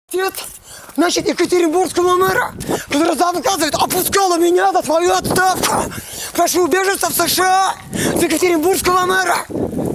Ответ, значит, екатеринбургского мэра, который заказывает, опускала меня за свою отставку. Прошу убежище в США с екатеринбургского мэра.